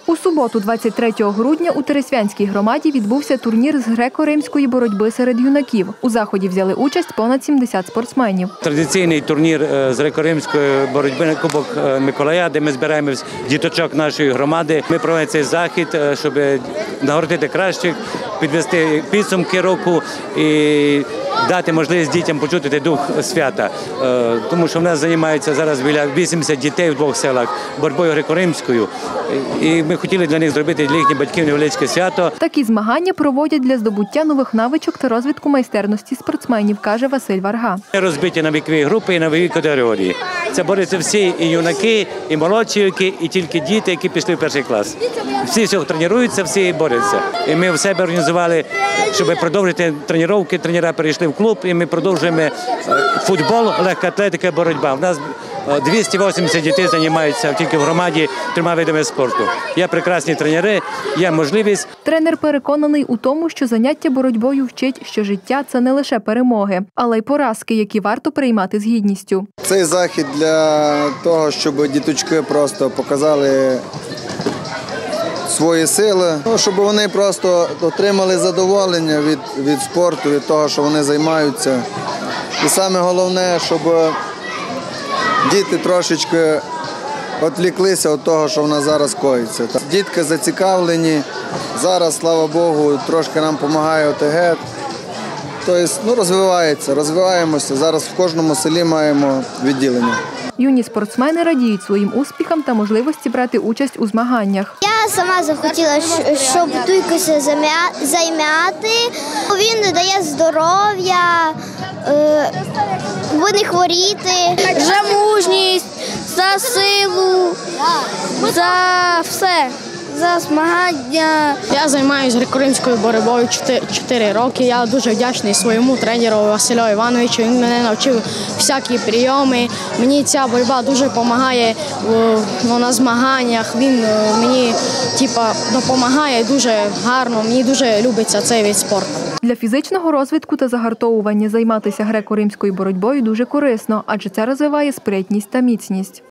У суботу, 23 грудня, у Тересвянській громаді відбувся турнір з греко-римської боротьби серед юнаків. У заході взяли участь понад 70 спортсменів. Традиційний турнір з греко-римської боротьби на Кубок Миколая, де ми збираємо діточок нашої громади. Ми проводимо цей захід, щоб нагородити кращих, підвести підсумки року і дати можливість дітям почути дух свята. Тому що в нас займаються зараз біля 80 дітей в двох селах боротьбою греко-римською. І ми хотіли для них зробити для їхніх батьків невеличке свято. Такі змагання проводять для здобуття нових навичок та розвитку майстерності спортсменів, каже Василь Варга. Розбиті на вікові групи і на вікові категорії. Це борються всі і юнаки, і молодші, і тільки діти, які пішли в перший клас. Всі тренуються, всі борються. І ми в себе організували, щоб продовжити тренування. Тренера перейшли в клуб, і ми продовжуємо футбол, легка атлетика, боротьба. У нас 280 дітей займаються тільки в громаді 3 видами спорту. Є прекрасні тренери, є можливість. Тренер переконаний у тому, що заняття боротьбою вчить, що життя – це не лише перемоги, але й поразки, які варто приймати з гідністю. Цей захід для того, щоб діточки просто показали свої сили, щоб вони просто отримали задоволення від спорту, від того, що вони займаються. І саме головне, щоб діти трошечки відвлеклися від того, що в нас зараз коїться. Дітки зацікавлені, зараз, слава Богу, трошки нам допомагає ОТГ. Тобто, розвиваємося. Зараз в кожному селі маємо відділення. Юні спортсмени радіють своїм успіхам та можливості брати участь у змаганнях. Я сама захотіла, щоб туйкося займати. Він дає здоров'я, не хворіти. За мужність, за силу, за все. За змагання. Я займаюся греко-римською боротьбою 4 роки. Я дуже вдячний своєму тренеру Василю Івановичу. Він мене навчив всякі прийоми. Мені ця боротьба дуже допомагає на змаганнях. Він мені допомагає дуже гарно. Мені дуже любиться цей вид спорту. Для фізичного розвитку та загартовування займатися греко-римською боротьбою дуже корисно, адже це розвиває спритність та міцність.